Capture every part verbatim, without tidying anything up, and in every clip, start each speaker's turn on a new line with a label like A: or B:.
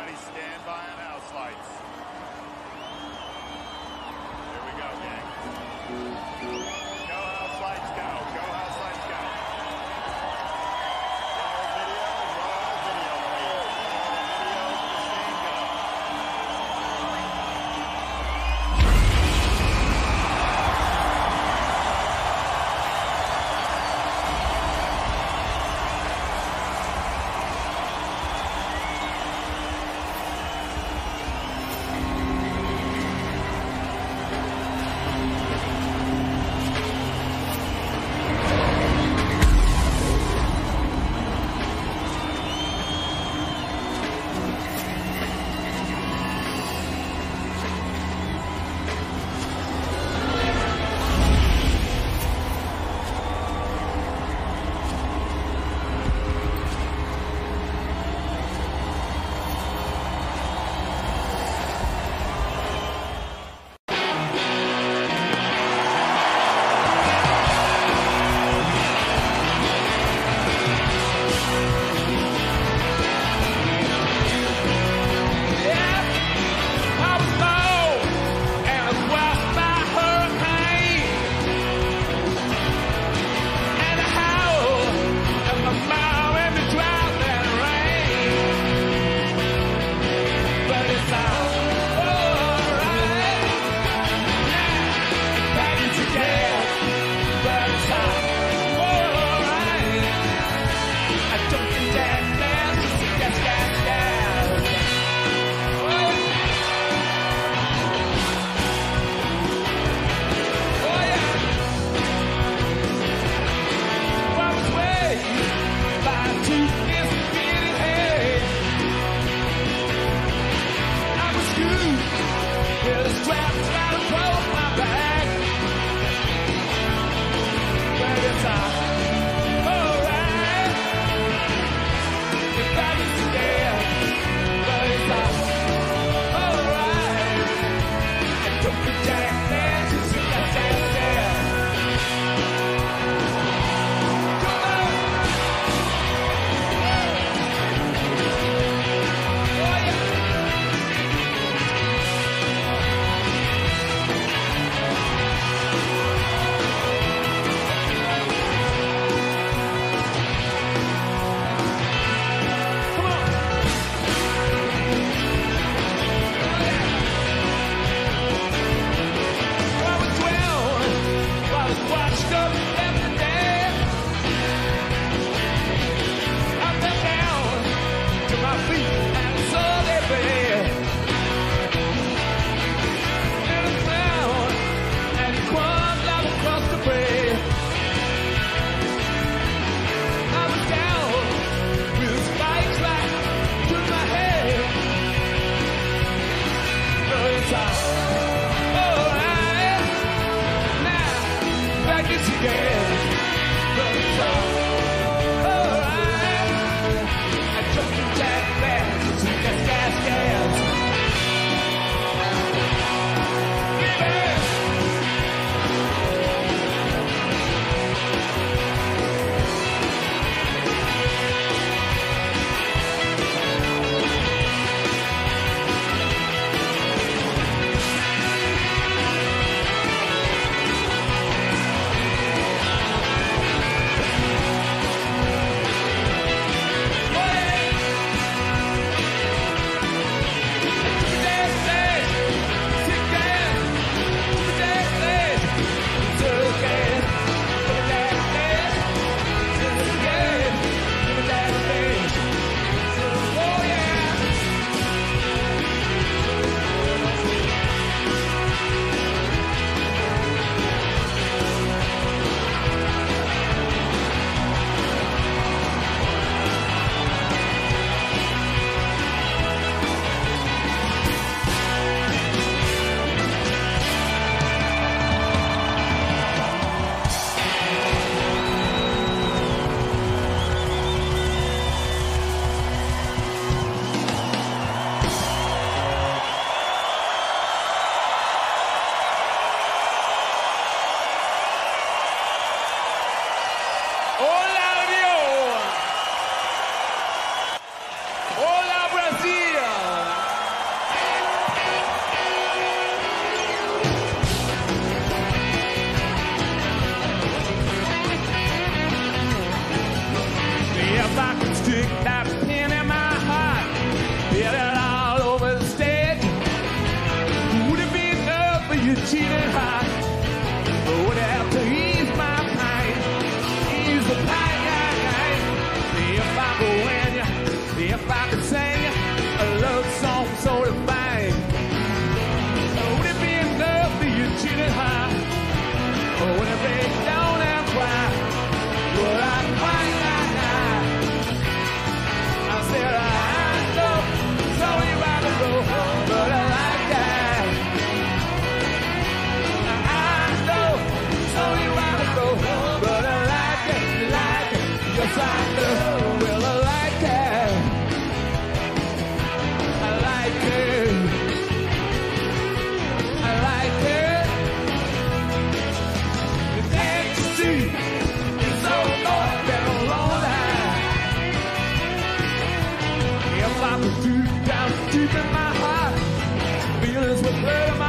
A: Everybody stand by on house lights. Here we go, gang. Go house lights, go. Go house lights, go. Roll video, roll video, please. Roll video, Christine, go.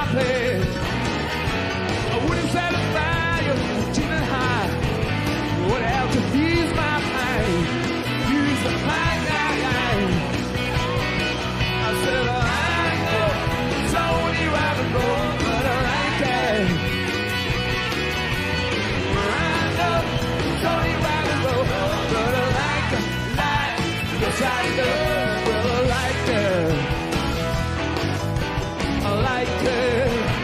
B: place. I wouldn't satisfy your demon high. What else to ease my pain? Use the pain, I said I know it's only right to go, but I like it. I know it's only right to go, but I like it, like yes I do. Well I like it, I like it.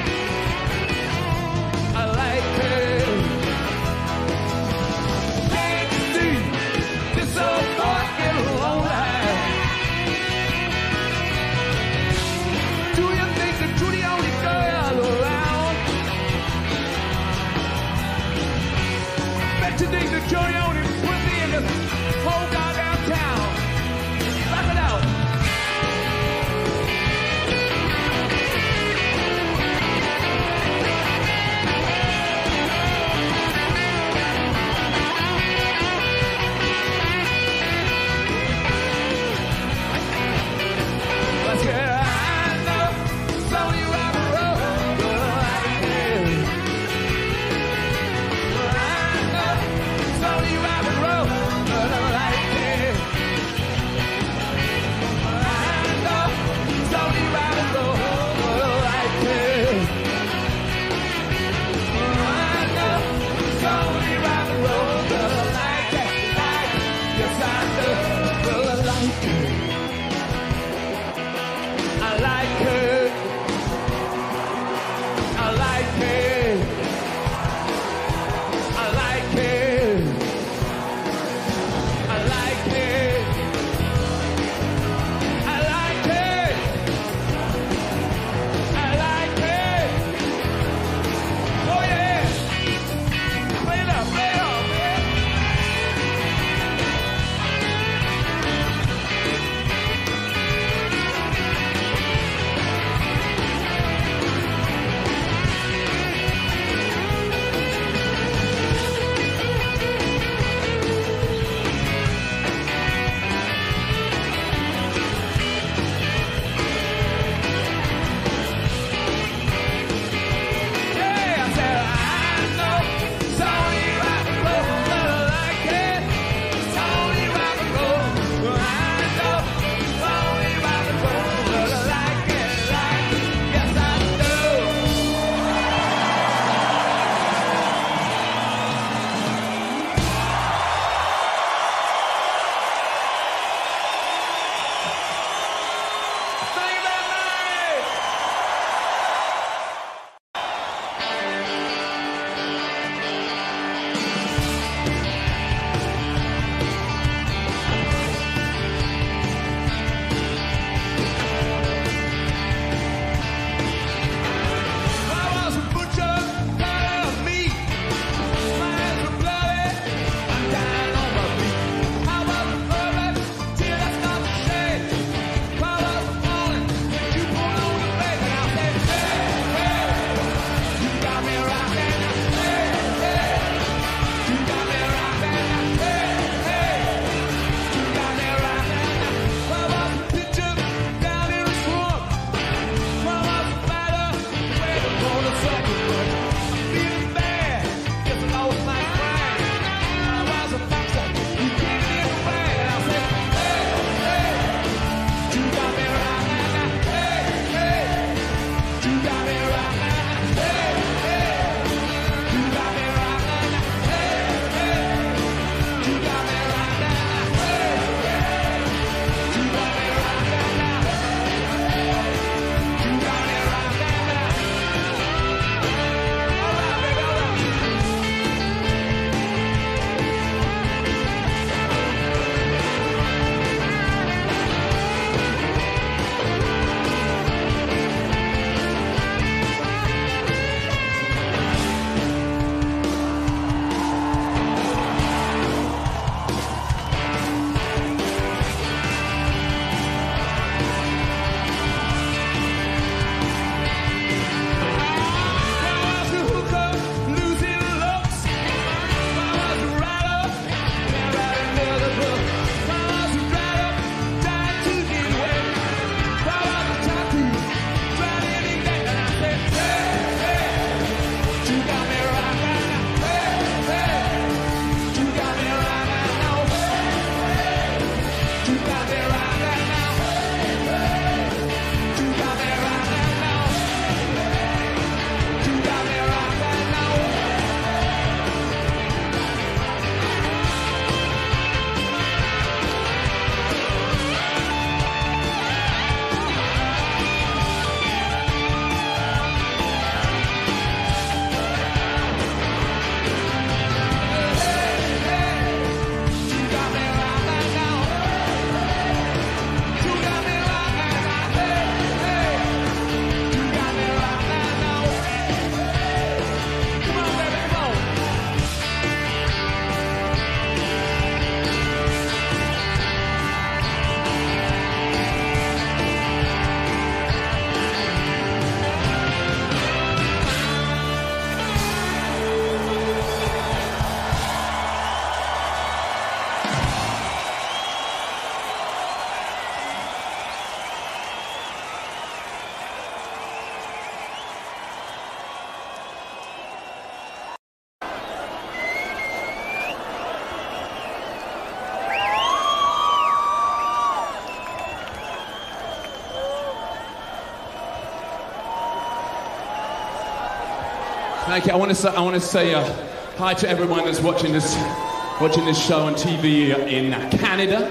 B: Thank you. I want to say, I want to say uh, hi to everyone that's watching this, watching this show on T V in Canada,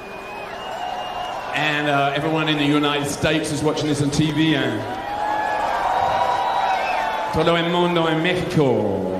B: and uh, everyone in the United States is watching this on T V, and todo el mundo en México.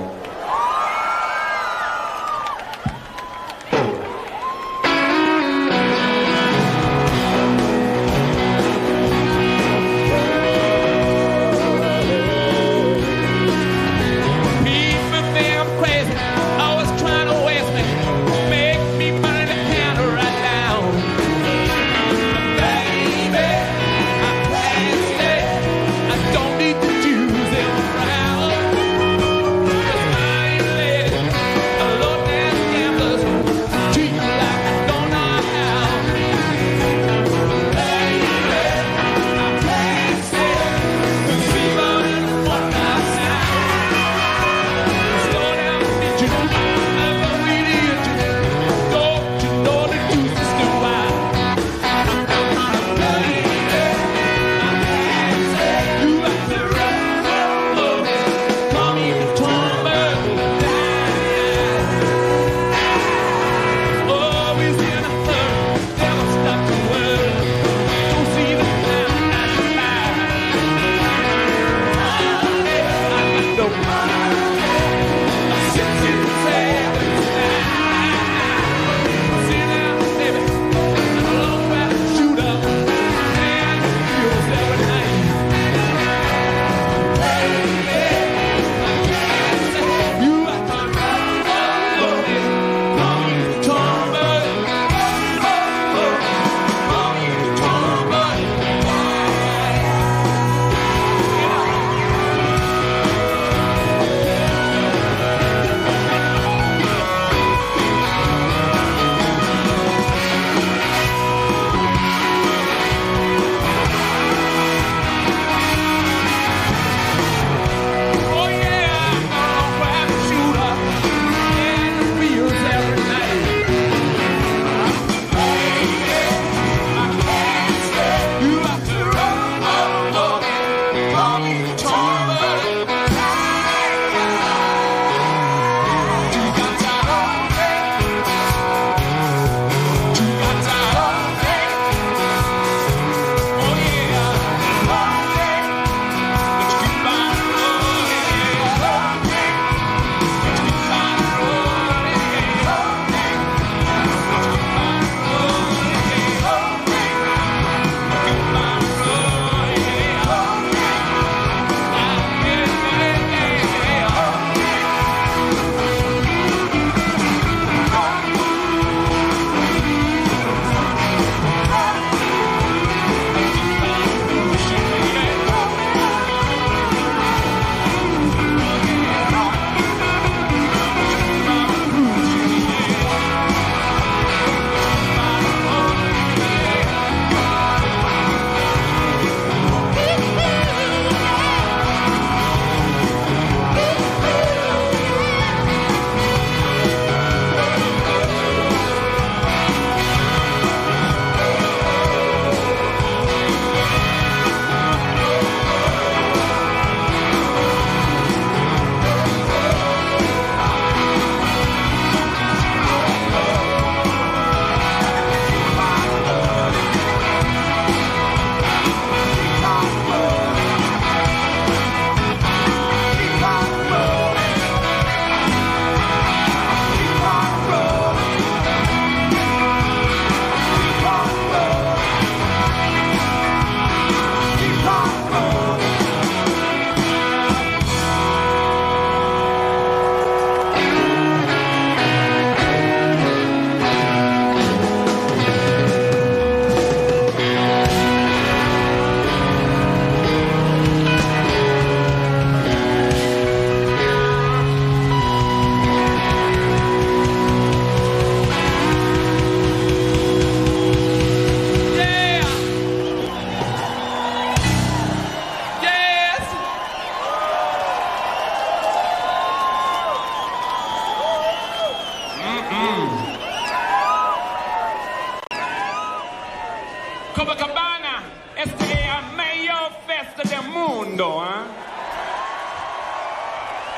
C: Copacabana, este es el mayor festa del mundo, ¿eh?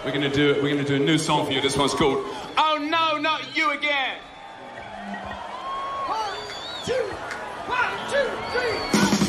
B: We're gonna do it. We're gonna do a new song for you. This one's called "Oh No, Not You Again."
C: One, two, one, two, three.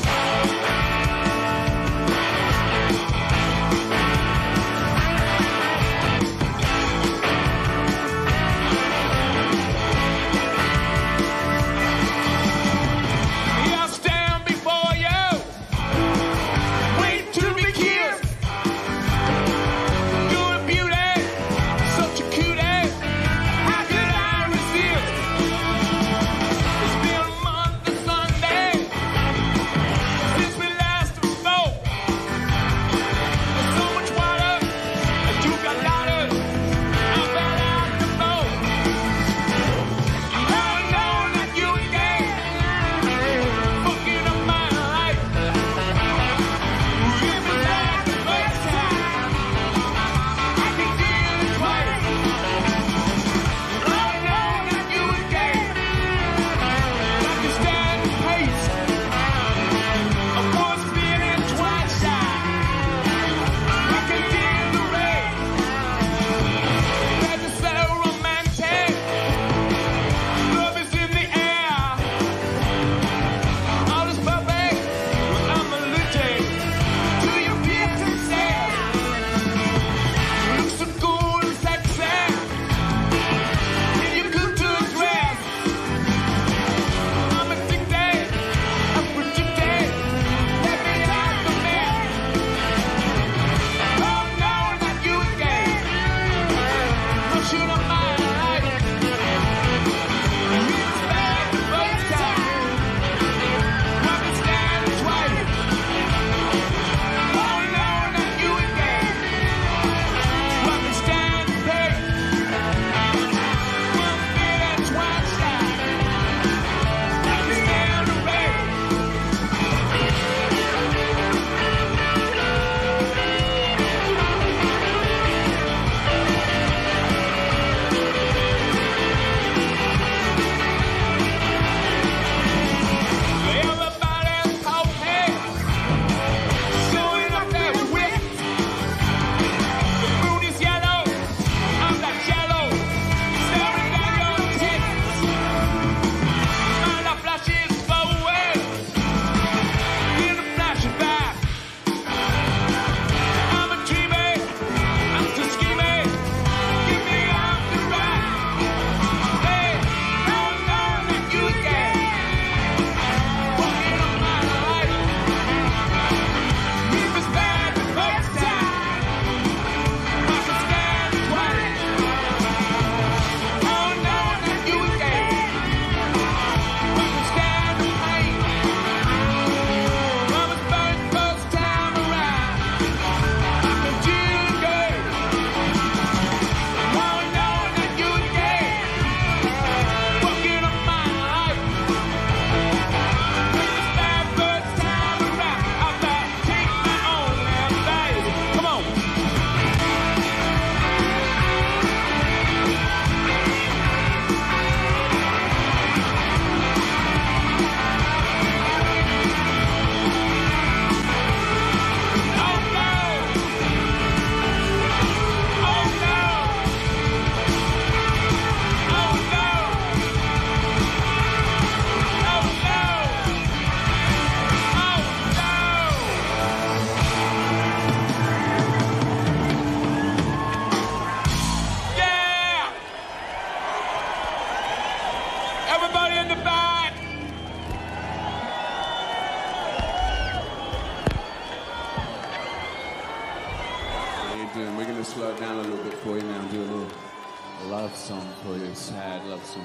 B: Slow it down a little bit for you now and do a little love song for you, sad love song.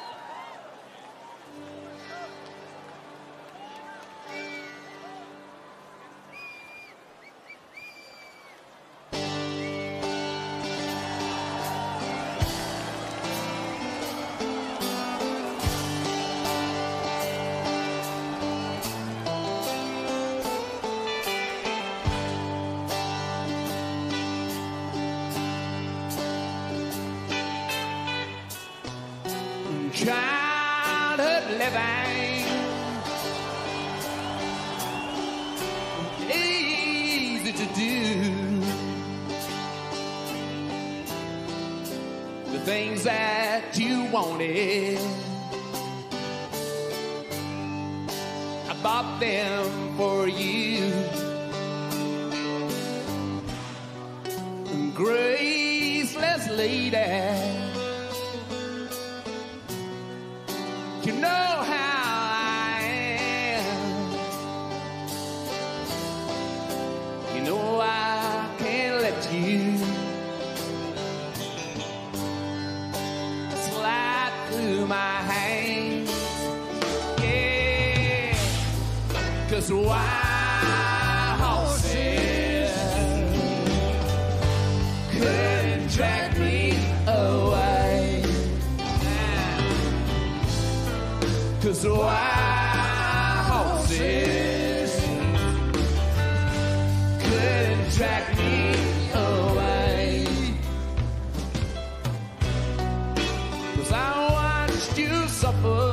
C: Childhood living, easy to do. things that you wanted. I bought them for you. Graceless lady, you know how I am. You know I can't let you slide through my hands. Yeah, 'cause wild horses couldn't drag me away. 'Cause wild horses couldn't drag me away. 'Cause I watched you suffer.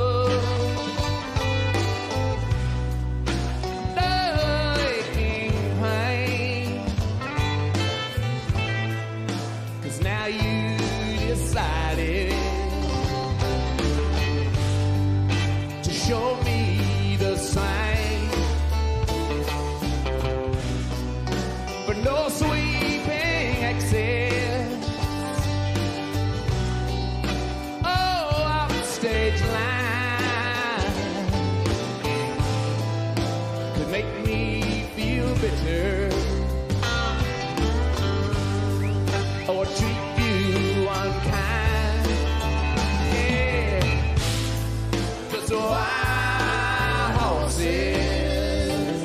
C: Now you decided to show me the sign, but no sweeping exit. Oh, off the stage line could make me feel bitter or treat you unkind. Yeah, 'cause wild horses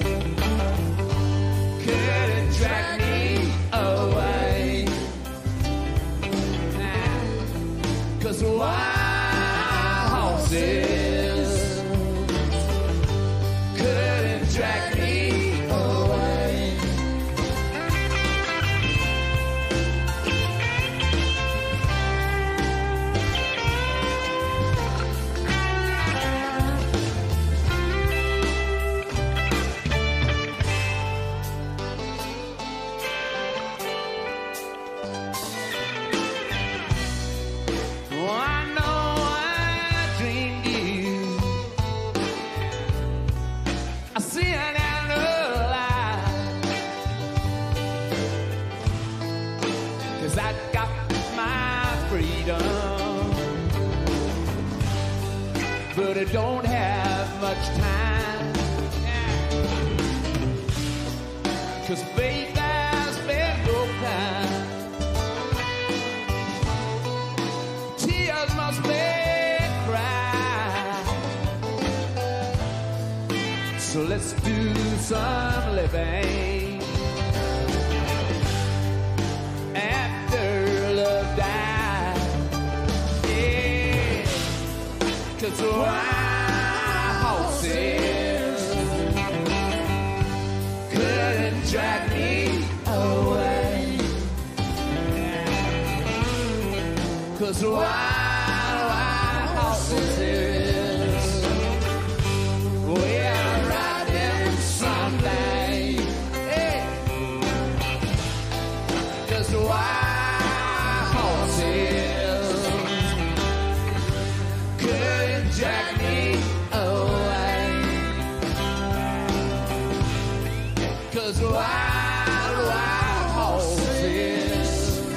C: couldn't drag me away. 'Cause wild horses couldn't drag me away. I got my freedom, but I don't have much time. 'Cause faith has been broken, tears must be cried. So let's do some living love died. Yeah, 'cause wild horses couldn't drag me away. 'Cause wild, wild horses will ride them someday. Yeah, 'cause wild couldn't drag me away. 'Cause wild, wild horses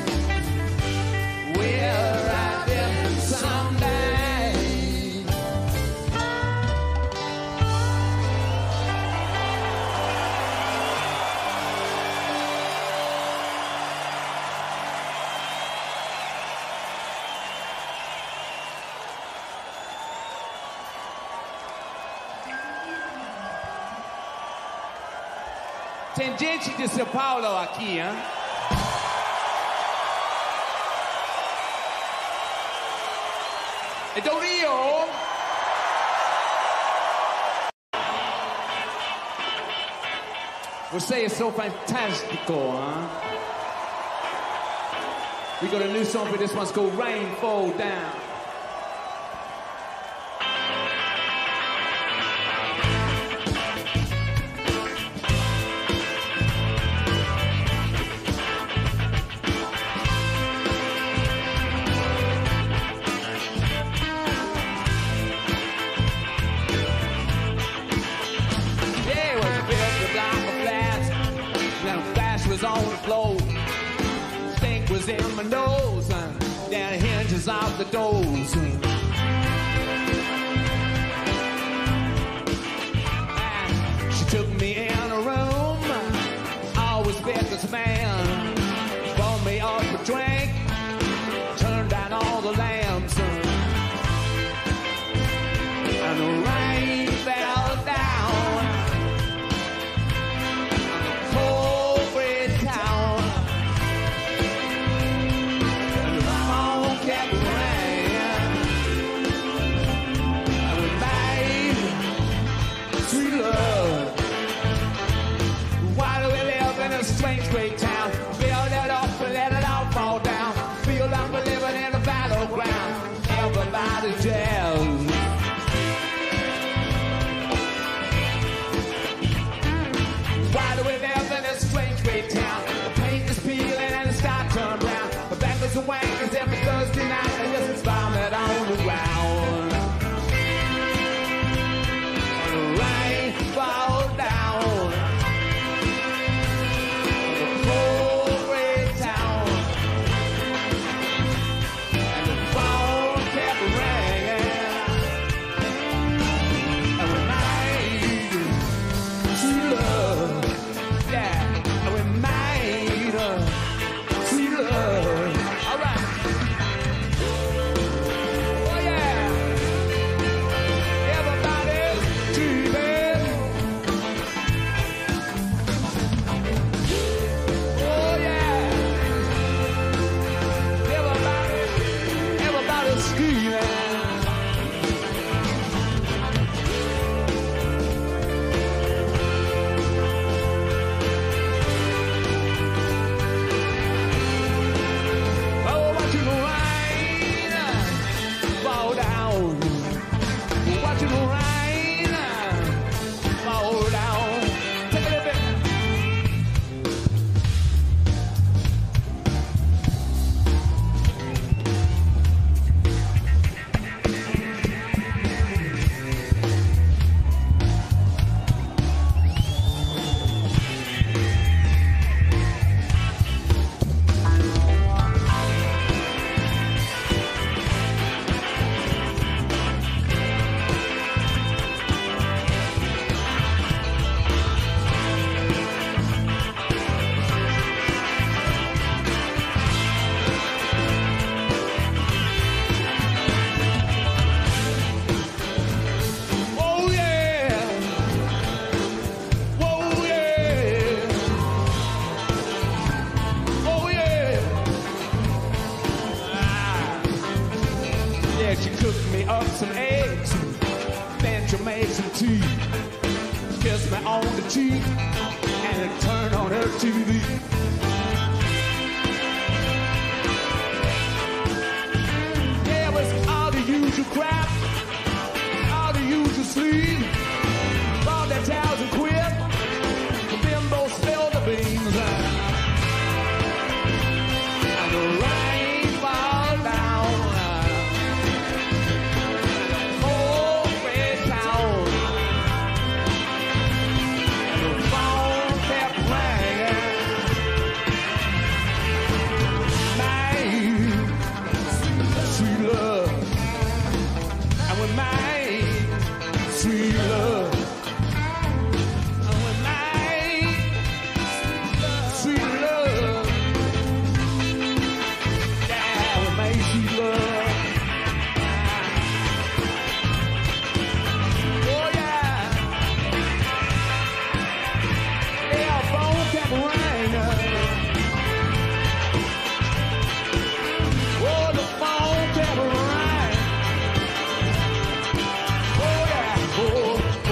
C: will ride them someday. Tem gente de São Paulo aqui, hein? E do Rio? Você é so fantástico, huh? We got a new song for this one. It's called Rain Fall Down. was on the floor. Stink was in my nose. Uh, down the hinges off the doors. Uh, she took me in a room. Always bet this man. Bought me up a drink. Turned down all the lamps. And the rain fell down. Cold gray town. And the phone kept ringing. And we made sweet love. Why do we live in a strange great town? Build it up and let it all fall down. Feel like we're living in a battleground. Everybody jazz. Why do we live in a strange great town? The paint is peeling and the sky turned round. The bankers and wankers every Thursday night. And yes, it's vomit on the ground. And the rain falls down. The cold gray town. And the phone kept ringing. And we made sweet love. Yeah, and we made sweet love. All right. Oh yeah. Everybody's dreaming. Oh yeah. Everybody, everybody's screaming. Oh, watching the rain fall down. Watching the rain fall down. Take a little bit. Oh yeah. Oh yeah. Oh yeah. Ah. Yeah, she cooked me up some eggs. Then she made some tea. Kissed me on the cheek. And then turned on her T V. Yeah, it was all the usual crap. All the usual sleep. Bought their towels and quit. The bimbo spilled the beans. And the rain fall down. Cold gray town. And the phone kept ringing. My sweet love. And with my sweet love. And with my sweet love. Yeah, with my sweet love. Oh yeah. Yeah, phone kept ringing. Oh, the phone kept ringing. Oh yeah, oh, oh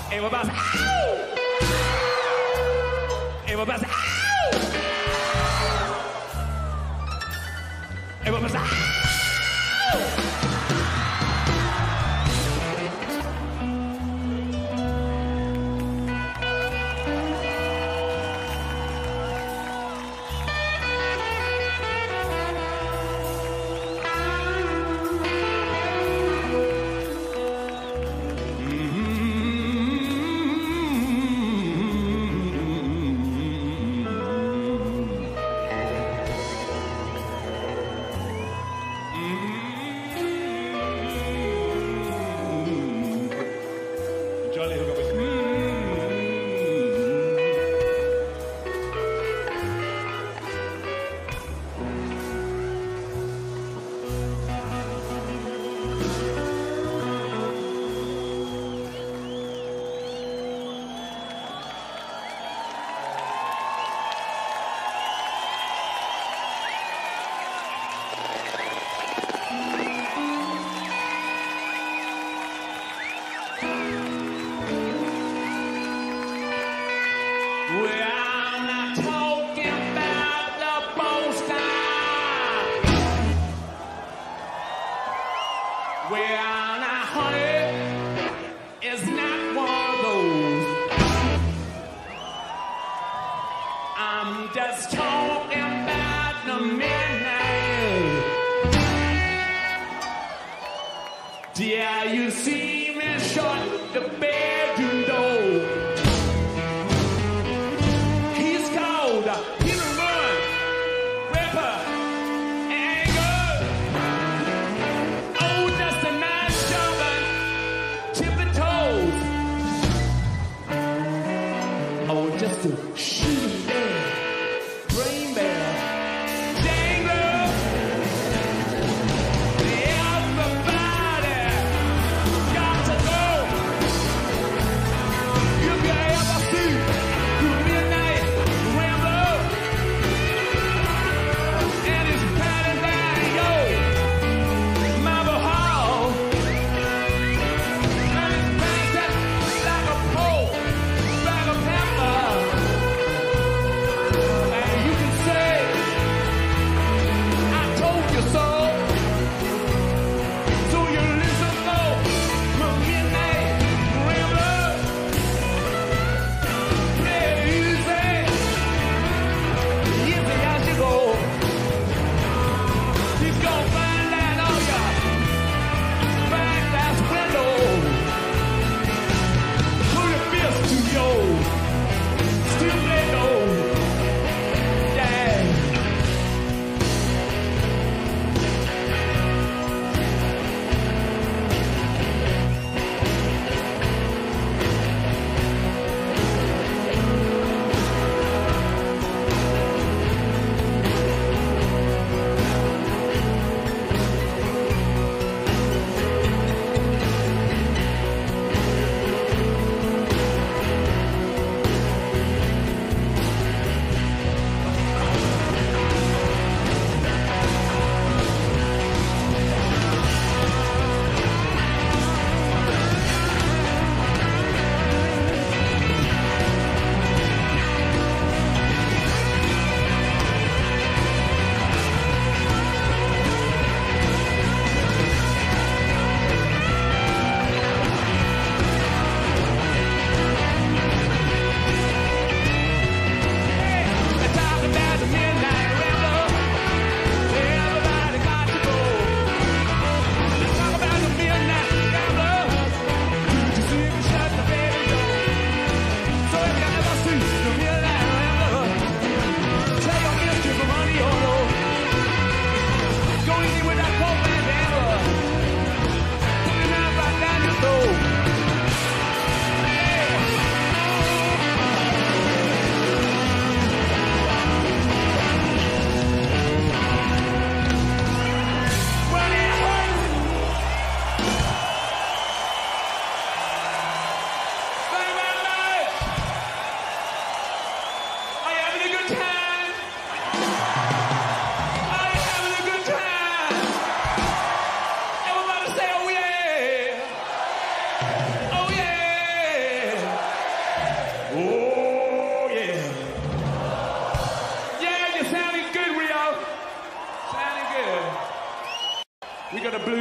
B: Everybody say, ow! Everybody say, ow! Everybody say, ow!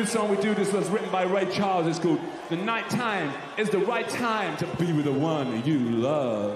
C: song we do, this was written by Ray Charles. It's called The Night Time is the Right Time to Be with the One You Love.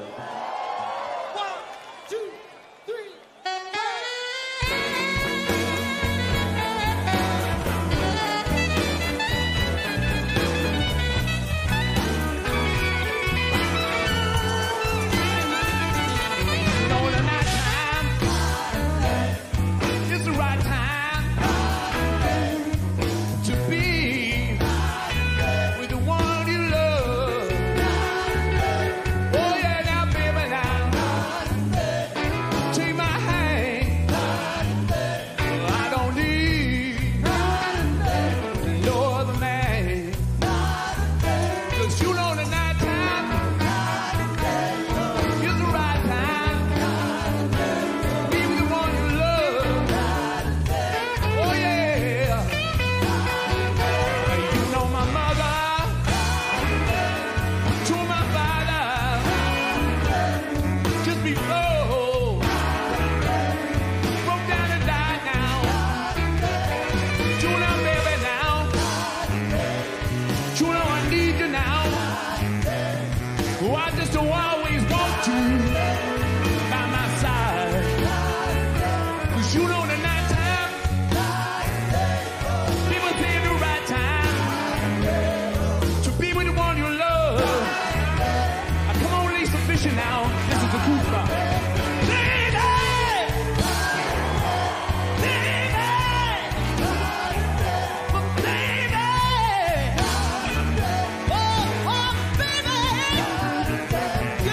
B: Yeah.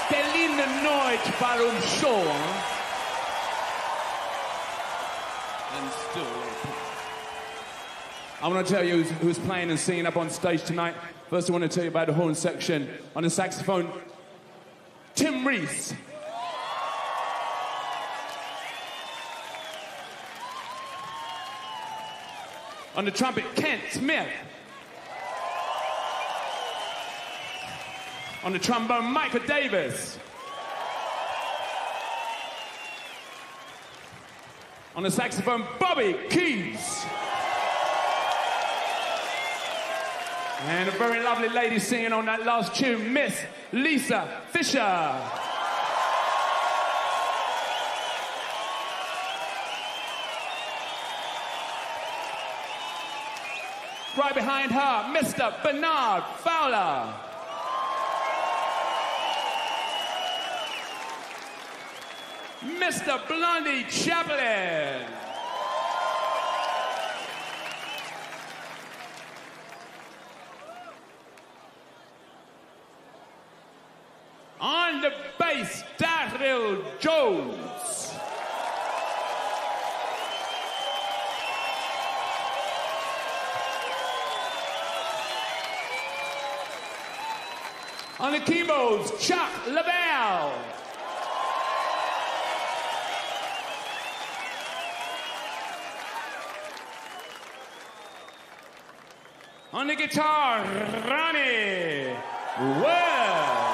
B: Berliner Noite para um show, huh? And still, I want to tell you who's, who's playing and singing up on stage tonight. First, I want to tell you about the horn section. On the saxophone, Tim Reese. On the trumpet, Kent Smith. On the trombone, Michael Davis. On the saxophone, Bobby Keys. And a very lovely lady singing on that last tune, Miss Lisa Fisher. Right behind her, Mister Bernard Fowler. Mister Blondie Chaplin. On the bass, Daryl Jones. On the keyboards, Chuck Lavelle. On the guitar, Ronnie Webb.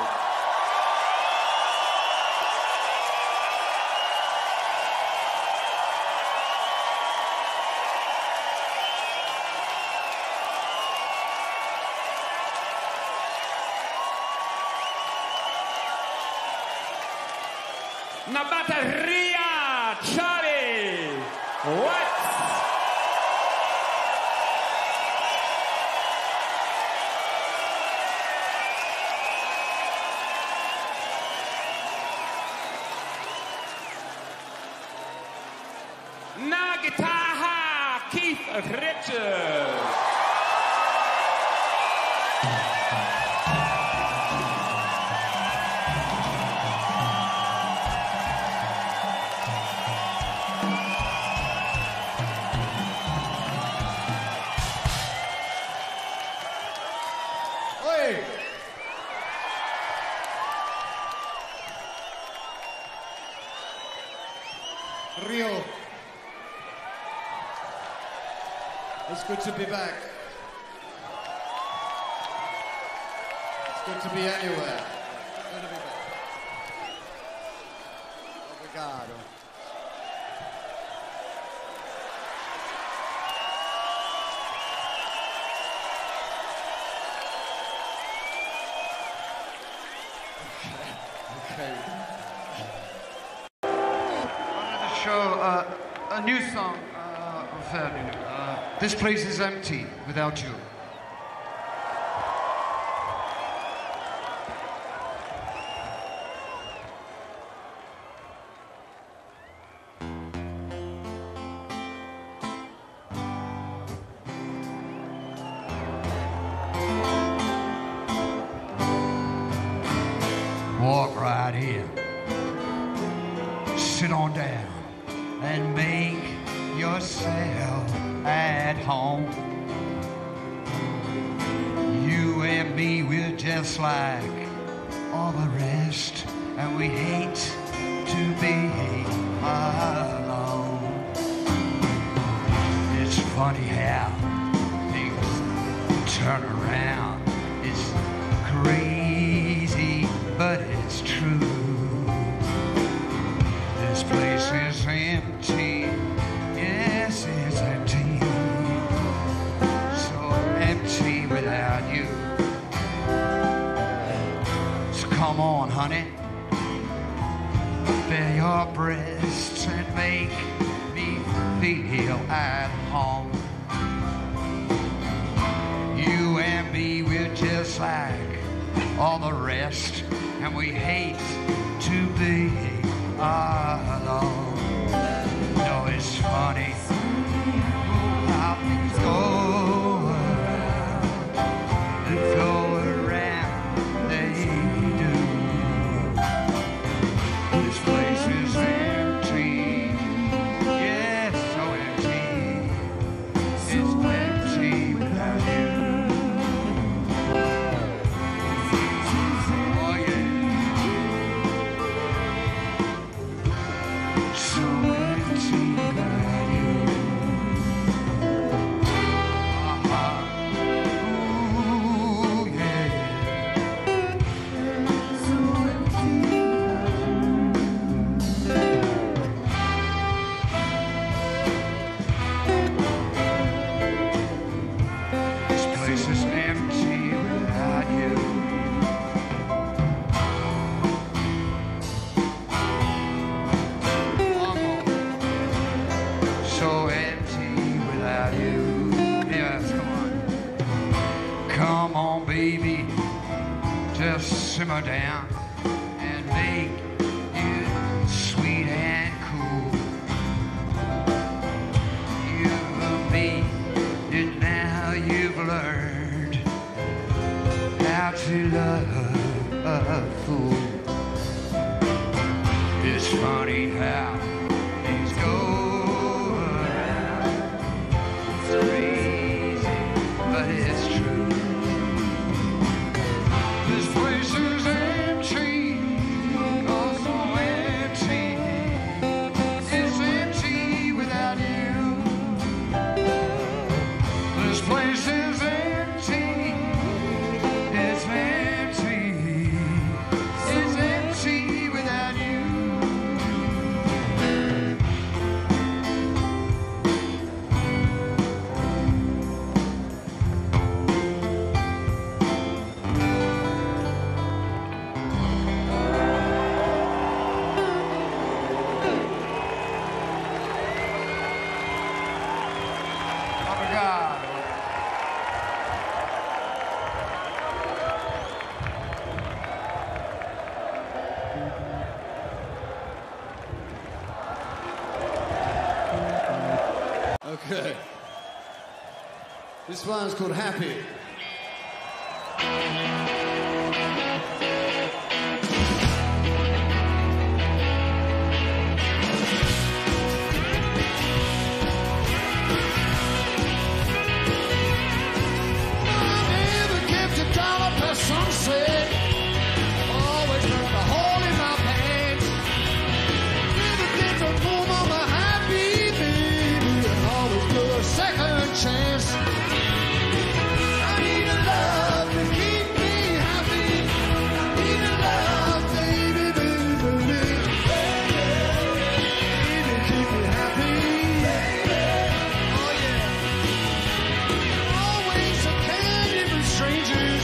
B: Na bateria, Charlie Watts. Na guitar, Keith Richards.
D: Rio, it's good to be back. It's good to be anywhere. Good to be back. Obrigado. Okay. Okay. Show uh, a new song, uh, fairly new. Uh, this place is empty without you. Walk right here. Sit on down and make yourself at home. You and me, we're just like all the rest, and we hate to be alone. It's funny how things turn around. It's crazy, but it's true. This place is empty, yes, it's empty, so empty without you. So come on, honey, bare your breasts and make me feel at home. You and me, we're just like all the rest, and we hate to be alone. No, it's funny how things go around, they go around, they do. simmer down and make you sweet and cool. You've made it now, you've learned how to love a fool. It's funny how things go around. It's crazy, but it's true. This place is empty, oh so empty. It's empty without you. This place is empty. It's empty. It's empty without you. Obrigado.
C: Okay. This one's called Happy.
B: Sunset, always left a hole in my pants. Never get to move on my happy baby, and always do a second chance. I need a love to keep me happy. I need a love, baby, baby, baby. Baby, keep me happy. Oh yeah. Always a candy from strangers.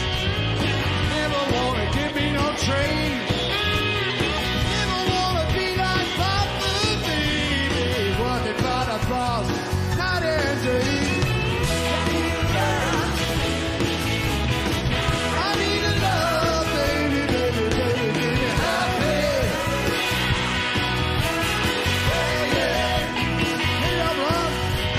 B: Train. Never wanna be like Papa, baby. Working by the boss, night and day. I need a love, baby, baby, baby, baby, happy. Yeah, yeah. Hey, I'm love.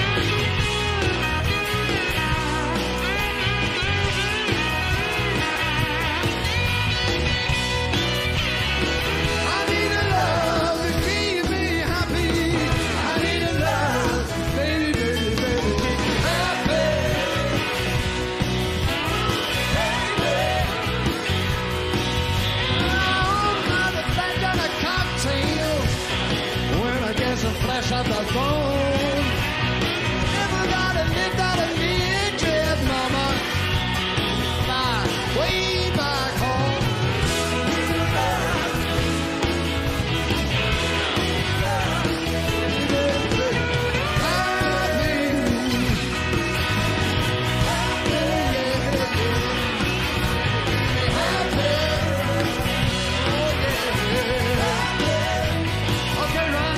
B: Flesh of the bone. Never gotta live out of me, dead mama. Fly way back home. Okay, Ron.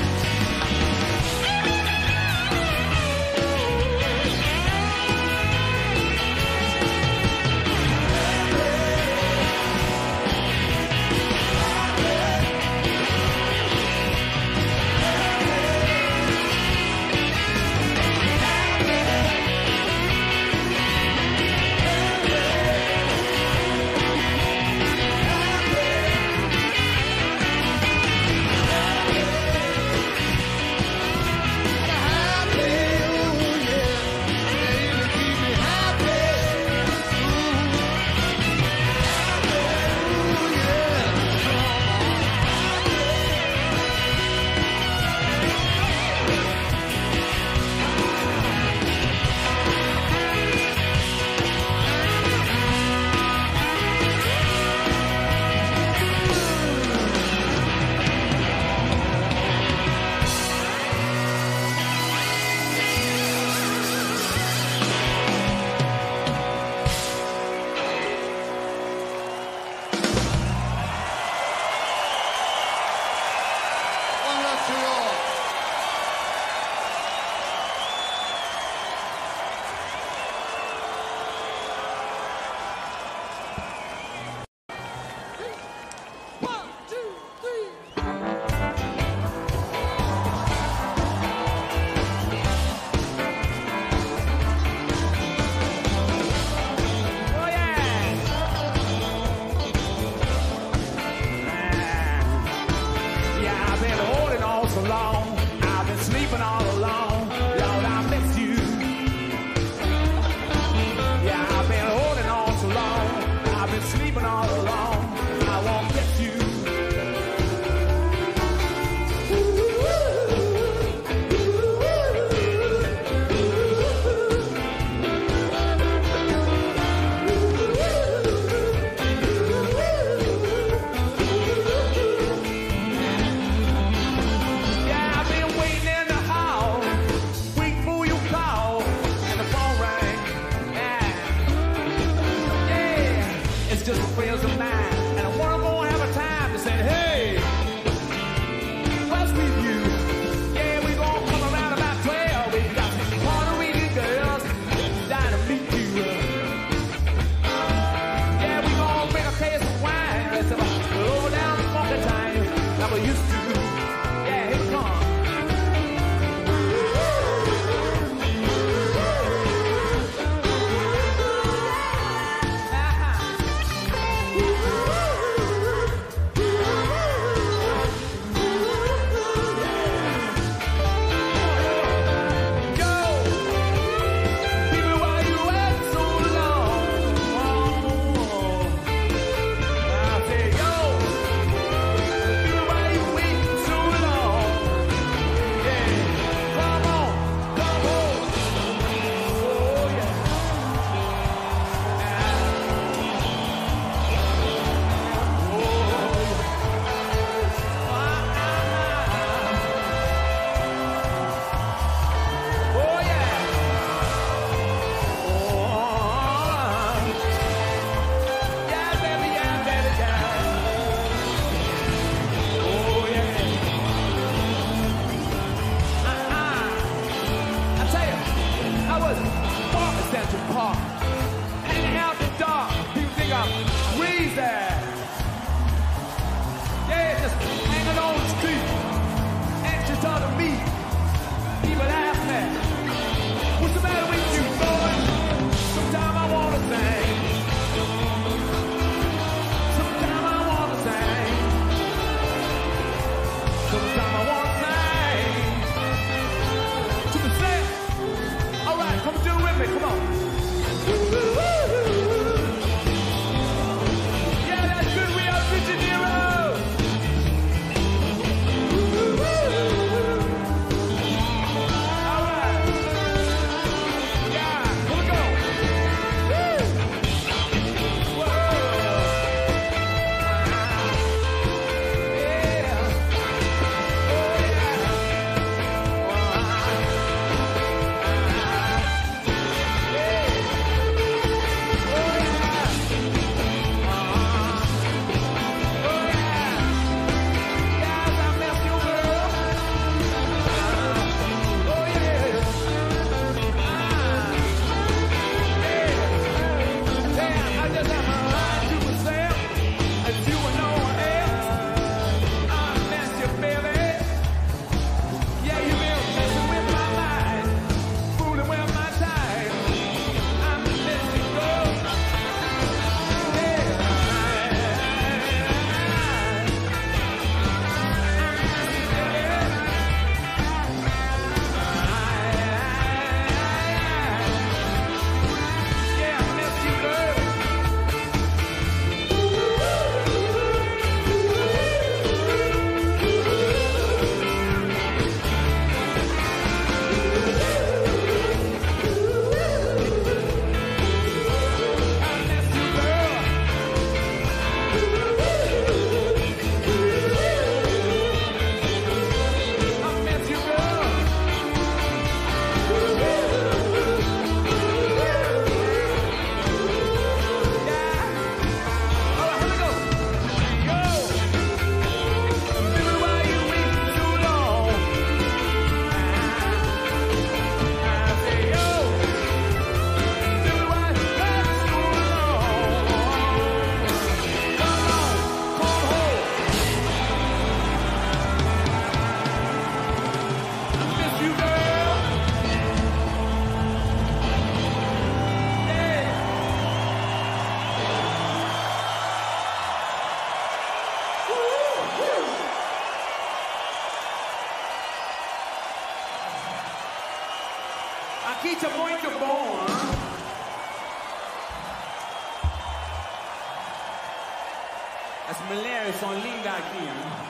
C: Aqui tá muito bom, hein? As mulheres são lindas aqui, hein?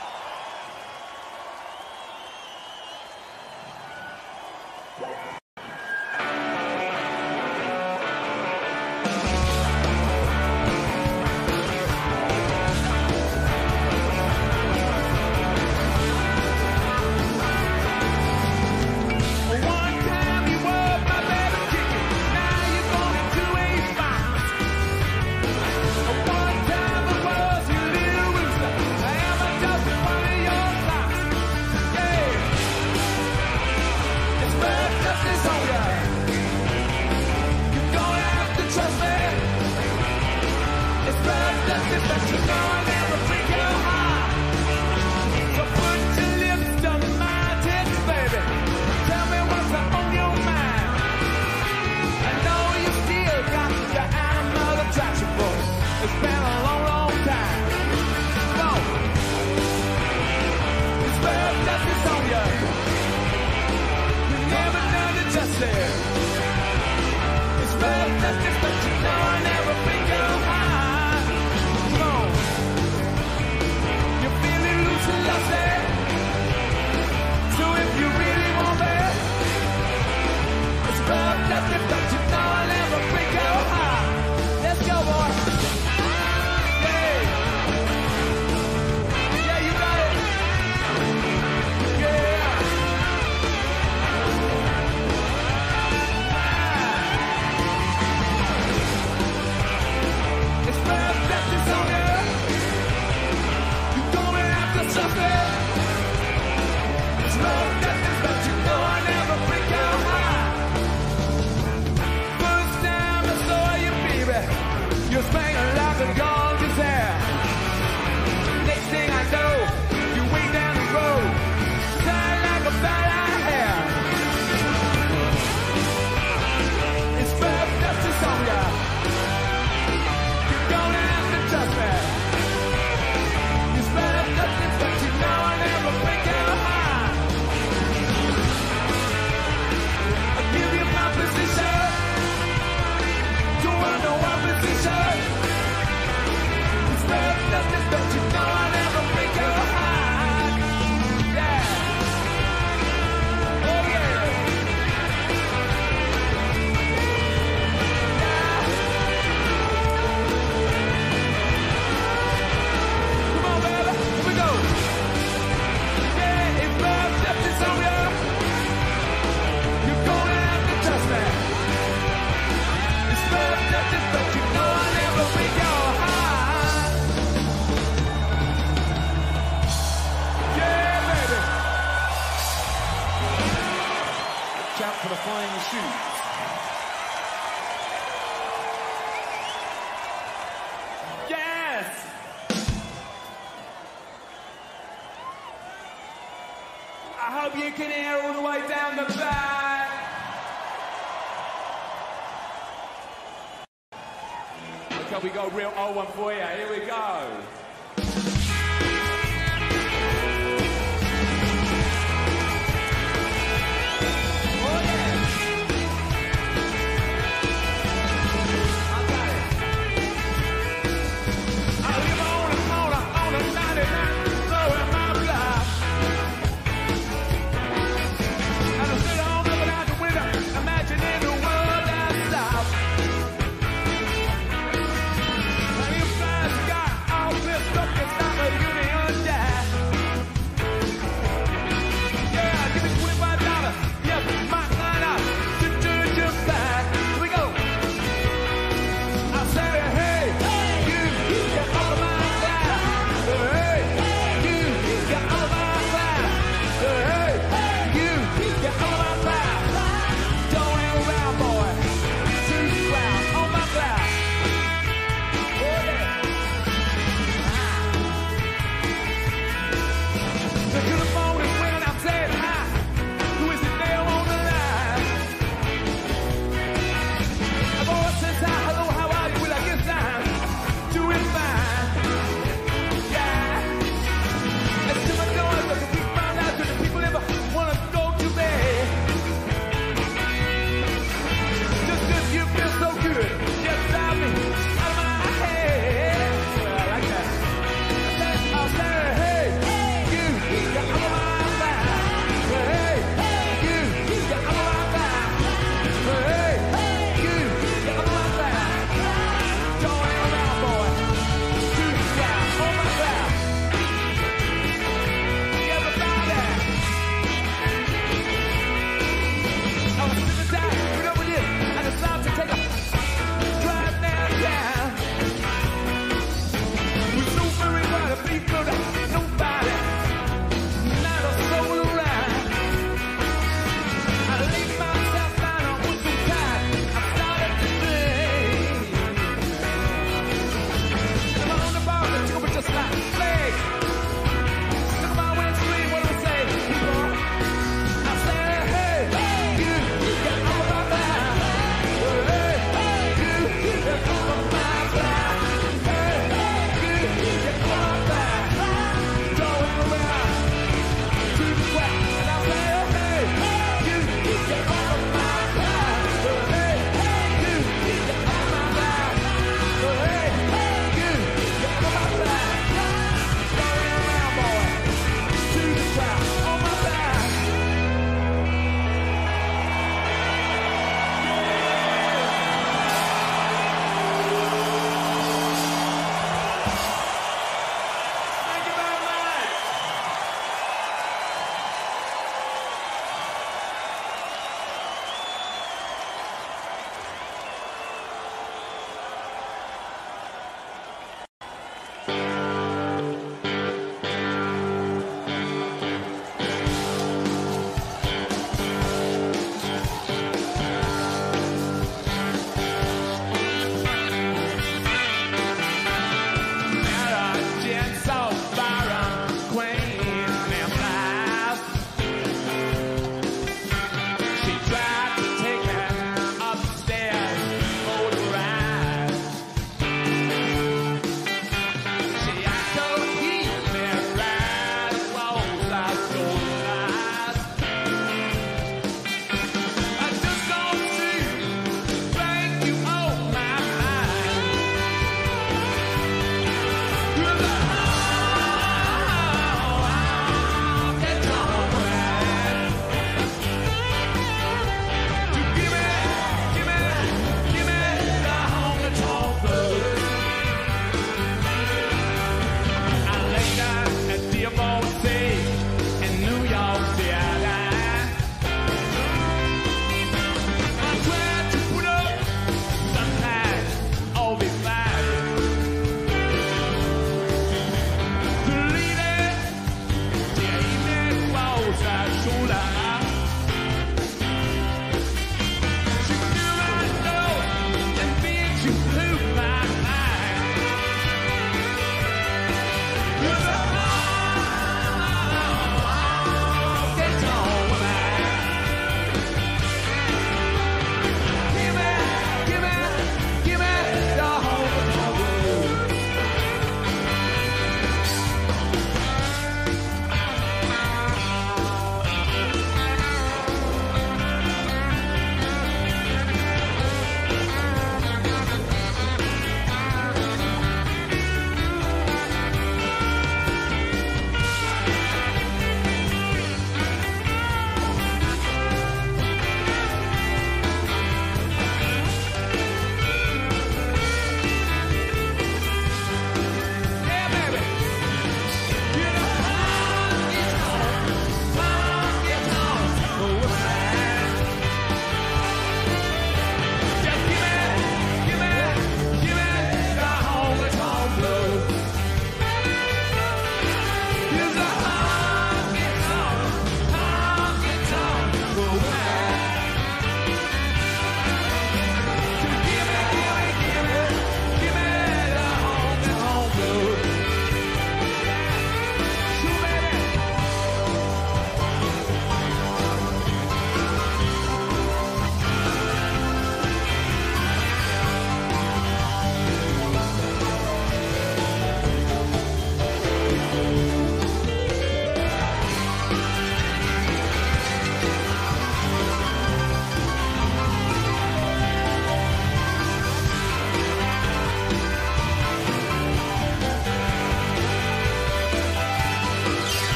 C: You can hear all the way down the back. Look how we got a real old one for you. Here we go. Got all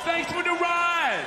C: Thanks for the ride.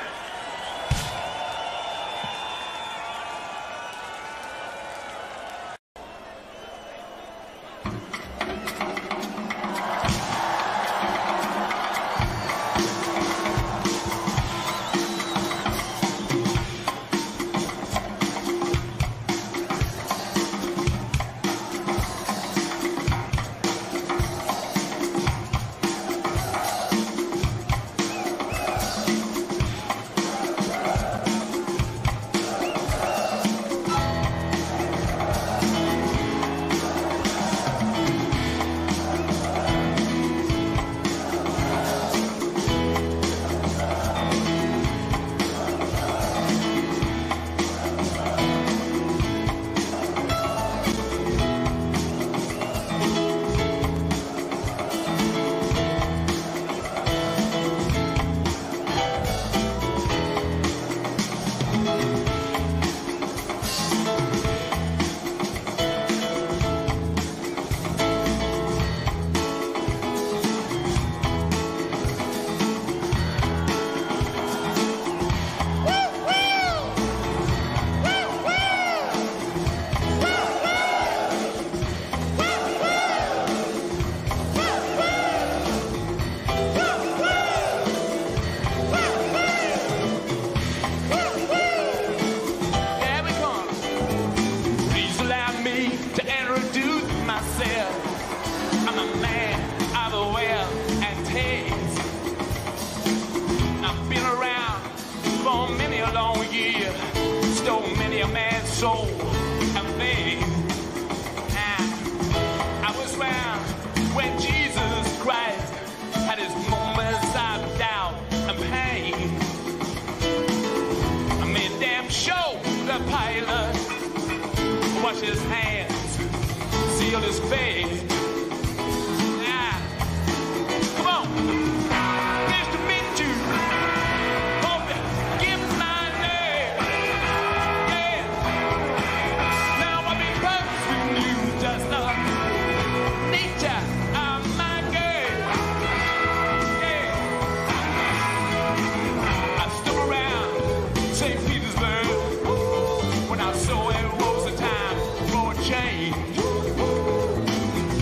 C: When I saw it was a time for a change.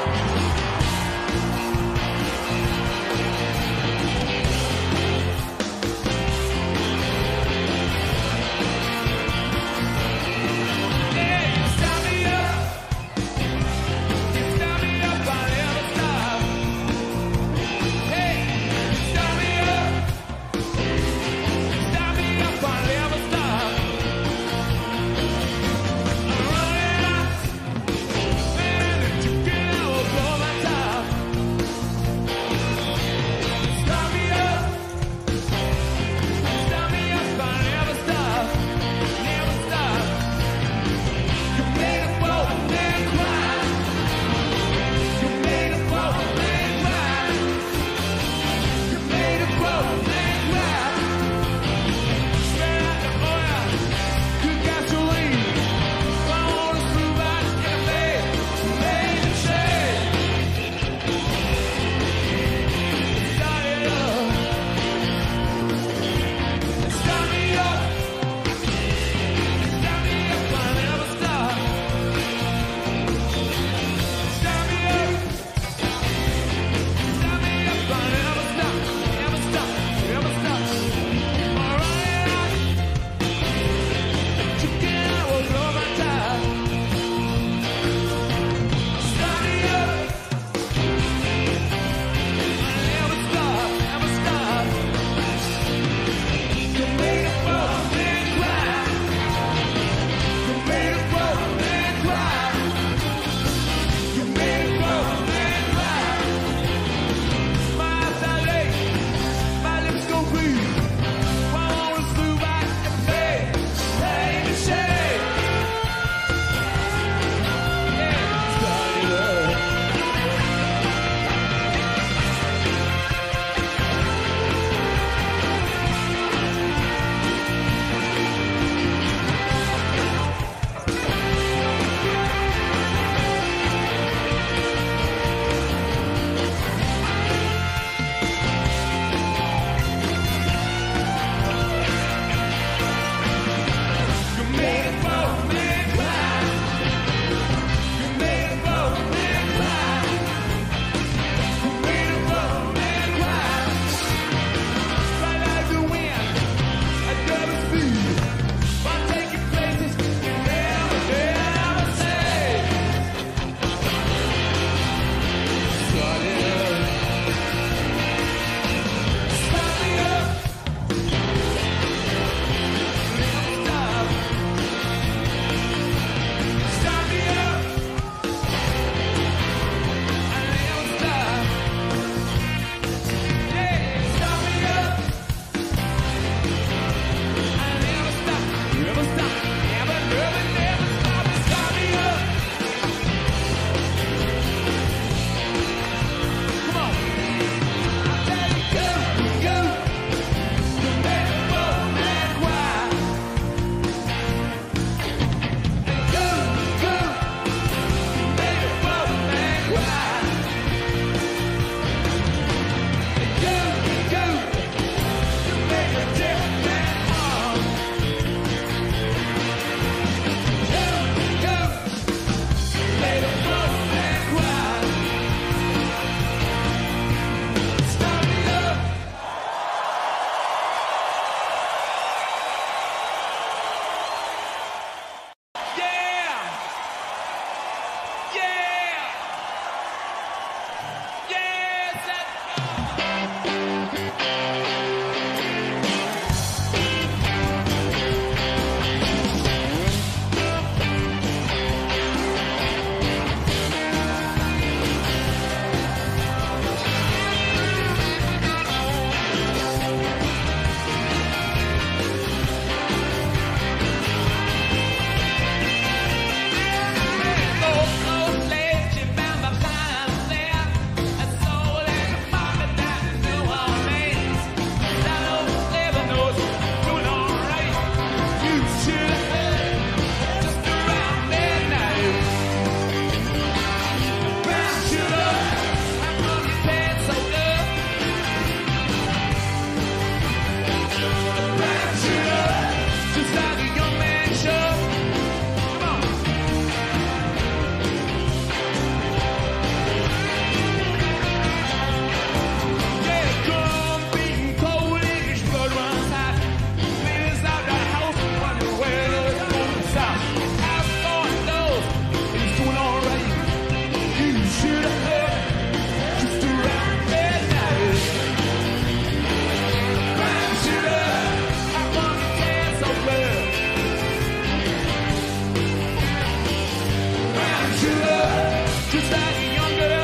C: Running out, and you get out,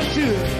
C: sugar.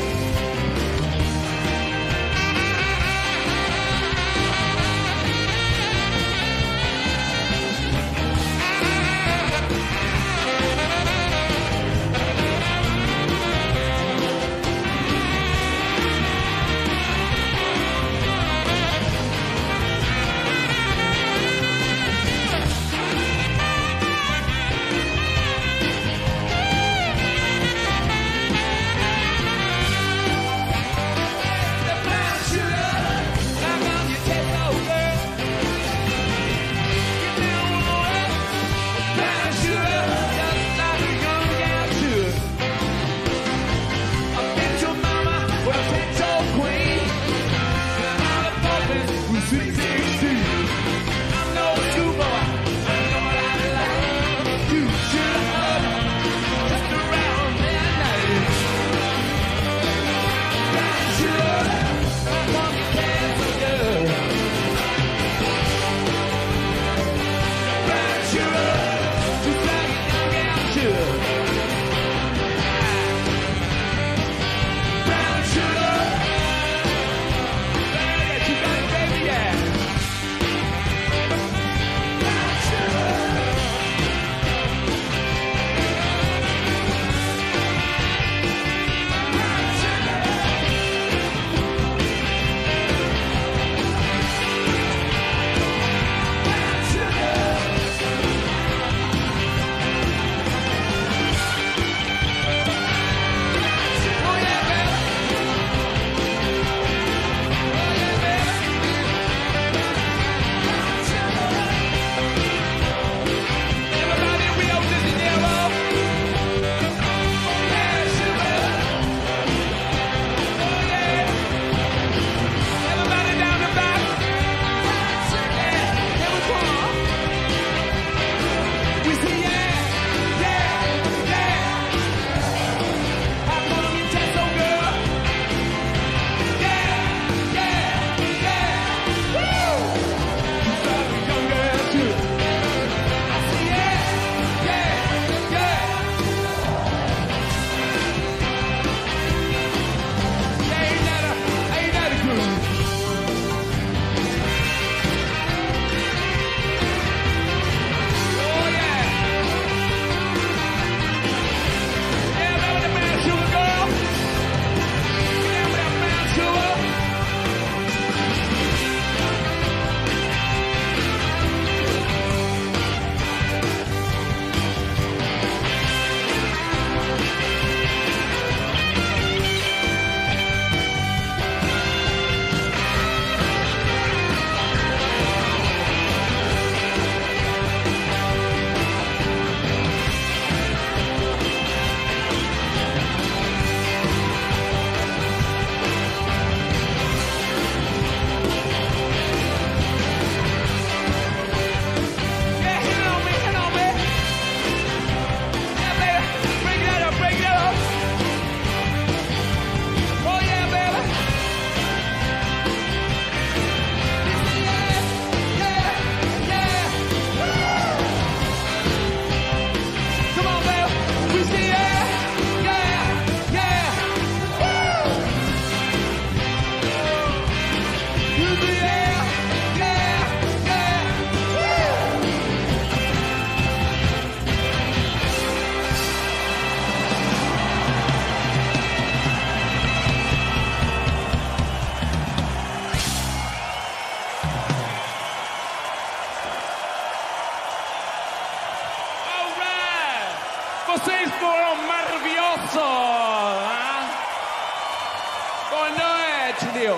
E: Vocês foram maravilhosos! Hein? Boa noite, Leo.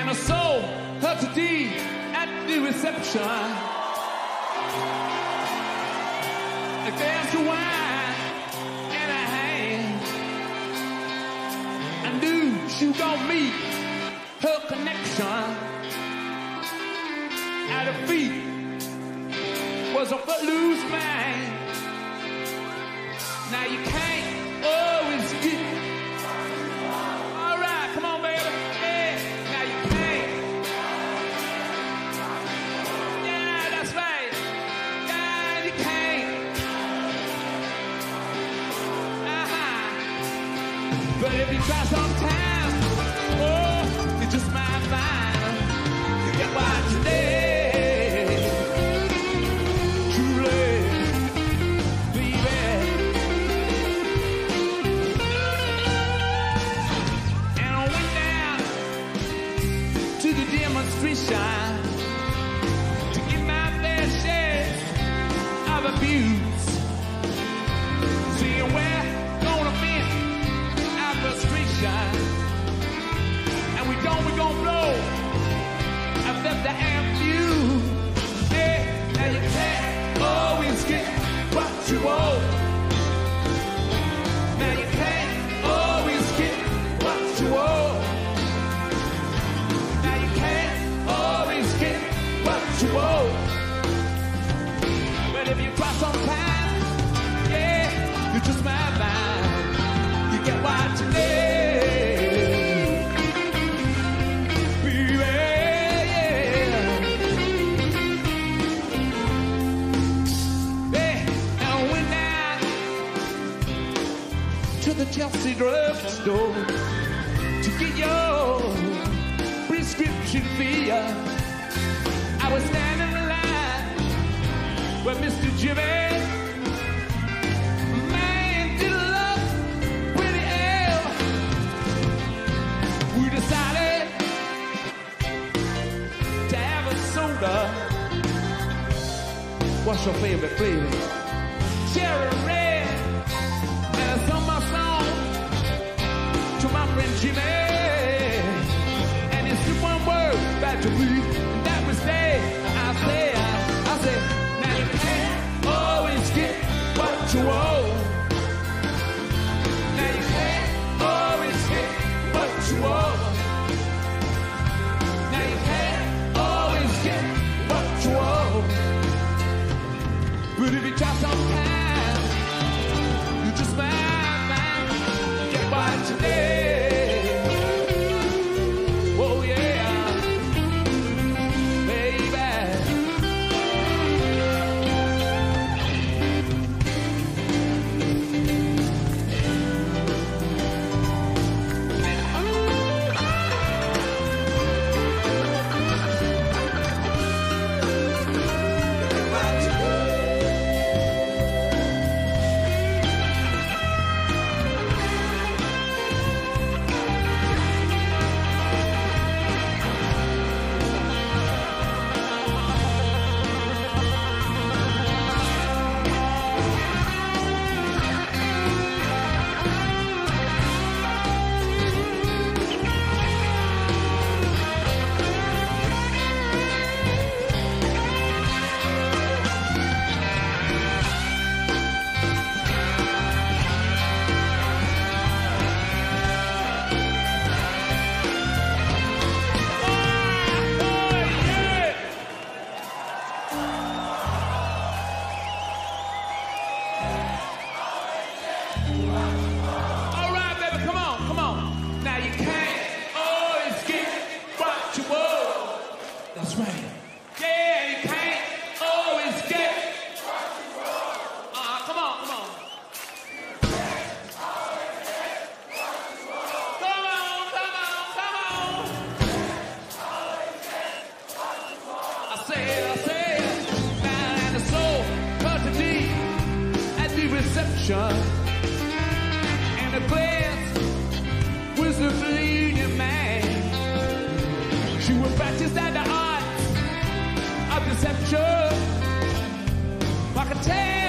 E: And a soul hurt to deed at the reception. A glass of wine in her hand. I knew she was gonna meet her connection. At her feet was a footloose man. Now you can't always get. All right, come on, baby. Yeah, now you can't. Yeah, that's right. Yeah, you can't. Uh-huh. But if you try sometime, oh, you just might find you get what you need. Demonstration to get my fair share of abuse. See, we're gonna vent our frustration, and we don't, we gonna blow up the amp view. Yeah, now you can't always get what you want. Now you can't always get what you want. You won't. But if you try sometime, yeah, you just might find you get what you need. Baby, yeah. Hey, now I went down to the Chelsea drugstore to get your prescription fee. I was standing in line with Mister Jimmy. Man, did love pretty hell. We decided to have a soda. What's your favorite flavor? Cherry red. And I sung my song to my friend Jimmy. And he said one word back to me. Say, I say, I, I say, now you can't always get what you want. Now you can't always get what you want. Now you can't always get what you want. But if you try sometime, you just might, might get what you need. Oh yeah. Reception and a glance was the bleeding man. She would practice at the art of deception. I could tell